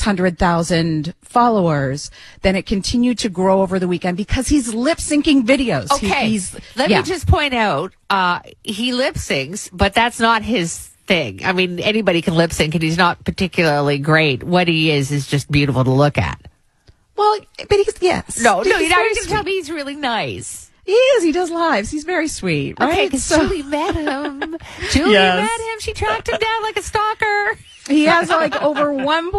600,000 followers. Then it continued to grow over the weekend because he's lip syncing videos. Okay. Let me just point out, he lip syncs, but that's not his thing. I mean, anybody can lip sync and he's not particularly great. What he is just beautiful to look at. Well, but he's, No, you're going to tell me he's really nice. He is. He does lives. He's very sweet, right? Okay, because Julie met him. Julie met him. She tracked him down like a stalker. He has like over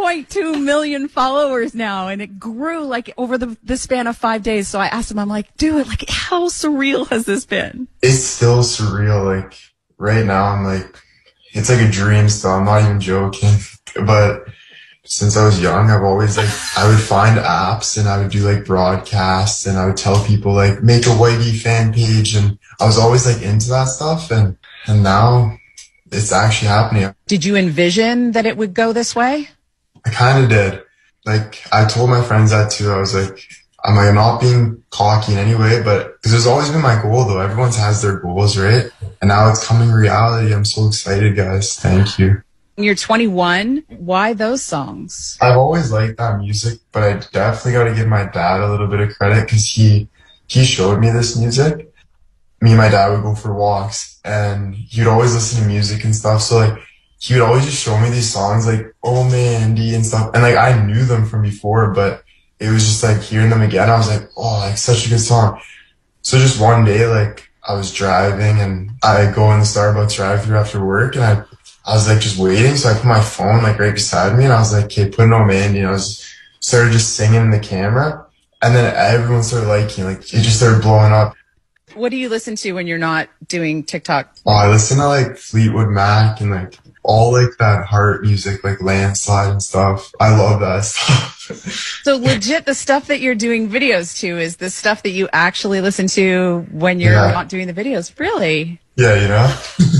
1.2 million followers now, and it grew like over the span of 5 days. So I asked him, I'm like, dude, like, how surreal has this been? It's still surreal. Like, right now, I'm like, it's like a dream still. I'm not even joking. But since I was young, I've always I would find apps and I would do like broadcasts and I would tell people like make a Whitey fan page, and I was always like into that stuff, and now it's actually happening. Did you envision that it would go this way? I kind of did. Like, I told my friends that too. I was like, I'm not being cocky in any way, but because there's always been my goal though. Everyone's has their goals, right? And now it's coming reality. I'm so excited, guys. Thank you. You're 21. Why those songs? I've always liked that music, but I definitely got to give my dad a little bit of credit because he showed me this music. Me and my dad would go for walks and he would always listen to music and stuff. So like, he would always just show me these songs like, Oh Mandy and stuff. And like, I knew them from before, but it was just like hearing them again. I was like, oh, like such a good song. So just one day, like I was driving and I go in the Starbucks drive-thru after work and I was like just waiting, so I put my phone like right beside me and I was like, okay, put No Mandy, and I started just singing in the camera, and then everyone started liking, like it just started blowing up. What do you listen to when you're not doing TikTok? Oh, I listen to like Fleetwood Mac and like all like that heart music, like Landslide and stuff. I love that stuff. So legit, the stuff that you're doing videos to is the stuff that you actually listen to when you're not doing the videos. Really? Yeah, you know.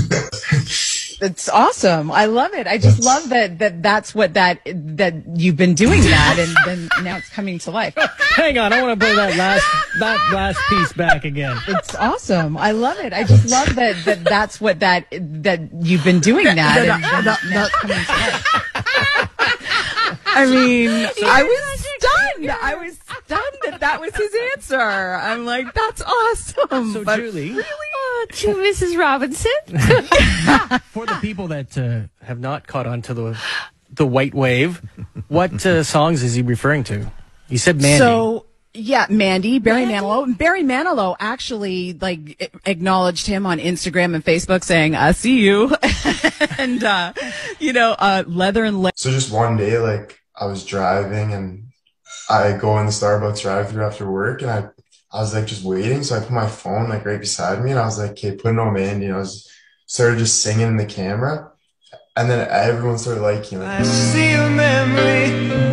It's awesome. I love it. I just love that's what that you've been doing that, and then now it's coming to life. Hang on, I want to play that last piece back again. It's awesome. I love it. I just love that's what that you've been doing that, and then now it's coming to life. I mean, I was stunned. I was stunned that was his answer. I'm like, that's awesome. So, but Julie, really? To Mrs. Robinson. For the people that have not caught on to the white wave, what songs is he referring to? He said Mandy. So, yeah, Mandy, Barry Manilow. And Barry Manilow actually like acknowledged him on Instagram and Facebook saying, I see you. And, Leather and Leather. So just one day, like I was driving and I go in the Starbucks drive-thru after work and I was like just waiting, so I put my phone like right beside me and I was like, okay, put No Mandy, and I started just singing in the camera, and then everyone started liking like, I see a memory